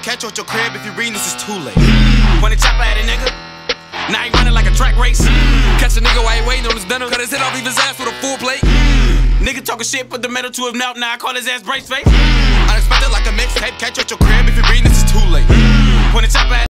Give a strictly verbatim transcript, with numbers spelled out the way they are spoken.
catch you at your crib. If you reading this, it's too late. When the chopper at it, nigga. Now he running like a track race. Catch a nigga while he waiting on his dinner. Cut his head off, leave his ass with a full plate. Nigga talking shit, put the metal to his mouth. Now I call his ass brace face. Unexpected like a mixtape. Catch you at your crib. If you reading this, it's too late. When the chopper at